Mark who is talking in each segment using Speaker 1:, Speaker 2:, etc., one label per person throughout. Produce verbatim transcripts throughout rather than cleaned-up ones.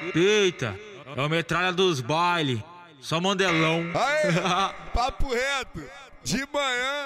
Speaker 1: Eita, é o metralha dos baile, só mandelão.
Speaker 2: Aê, papo reto, de manhã,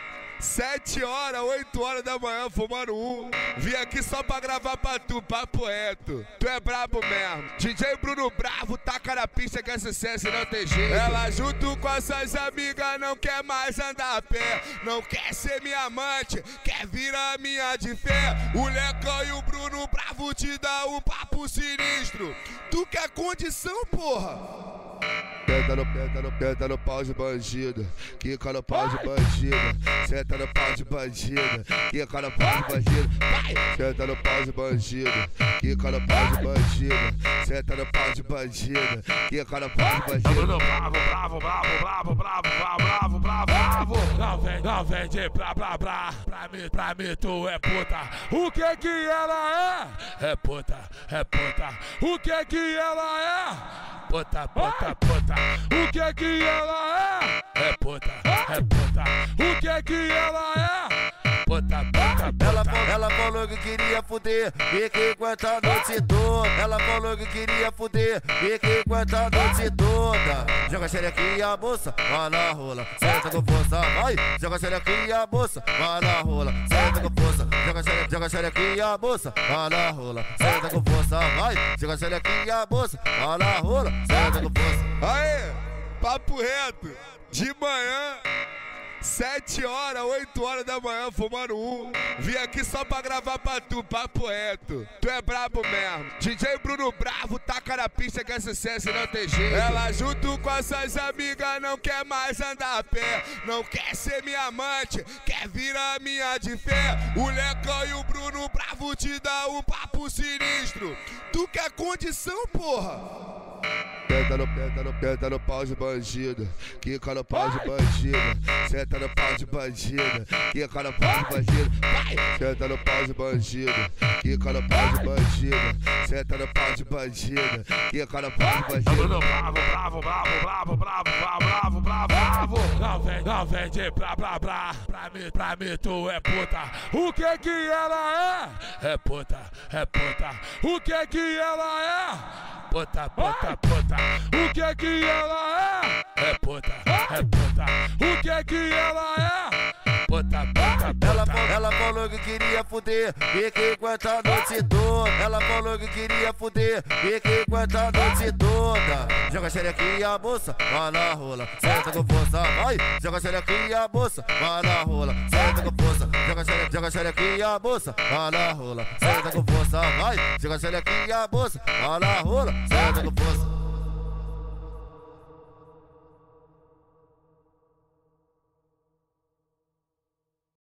Speaker 2: sete horas, oito horas da manhã, fumando um. Vim aqui só pra gravar pra tu, papo reto. Tu é brabo mesmo. D J Bruno Bravo, taca na pista que é sucesso e não tem jeito. Ela junto com as suas amigas não quer mais andar a pé. Não quer ser minha amante, quer virar minha de fé. O Lecão e o Bruno Bravo te dão um papo sinistro. Tu quer condição, porra? Senta no, senta no, senta no pau de bandido, quica no pau de bandido. Senta no pau de bandido, quica no pau de bandido. Senta no pau de bandido, quica no pau de bandido. Senta no pau de bandido, quica no pau de bandido.
Speaker 3: Bravo, bravo, bravo, bravo, bravo, bravo, bravo, bravo, bravo. Não vem, não vem de blá, blá, blá. Pra mim, pra mim tu é puta. O que que ela é? É puta, é puta. O que que ela é? Puta, puta, puta. O que que ela é? É puta, é puta. O que que ela é? Puta, puta, puta.
Speaker 4: Ela, ela falou que queria fuder, fiquei enquanto a noite toda. Ela falou que queria fuder, fiquei enquanto a noite toda. Joga xerequinha a moça, vai na rola, senta com força, vai. Joga xerequinha a moça, vai na rola, senta com força. Joga xerequinha, joga xerequinha a moça, vai na rola, senta com força, vai. Joga xerequinha a moça, vai na rola, senta com força.
Speaker 2: Aê, papo reto, de manhã, sete horas, oito horas da manhã, fumando um. Vim aqui só pra gravar pra tu, papo reto. Tu é brabo mesmo. D J Bruno Bravo, taca na pista que é sucesso e não tem jeito. Ela junto com as suas amigas não quer mais andar a pé. Não quer ser minha amante, quer virar minha de fé. O Lecão e o Bruno Bravo te dão um papo sinistro. Tu quer condição, porra? Senta no, senta no, senta no pau de bandido, quica no pau de bandido. Senta no pau de bandido, quica no pau de bandido. Senta no pau de bandido, quica no pau de bandido. Senta no pau de bandido, quica no pau de bandido.
Speaker 3: Bravo, bravo, bravo, bravo, bravo, bravo, bravo, bravo, bravo. Não vem, não vem de blá, blá, blá. Pra mim, pra mim tu é puta. O que que ela é? É puta, é puta. O que que ela é? Puta, puta, puta. O que que ela é? É puta, é puta. O que que ela é? Puta, puta, puta.
Speaker 4: Ela, ela falou que queria fuder, fiquei enquanto a noite toda. Ela falou que queria fuder, fiquei enquanto a noite toda. Joga xerequinha a moça, vai na rola, senta com força, vai. Joga xerequinha a moça, vai na rola, senta com força. Joga xerequinha, joga xerequinha a moça, vai na rola, senta com força, vai. Joga xerequinha a moça, vai na rola, senta com força.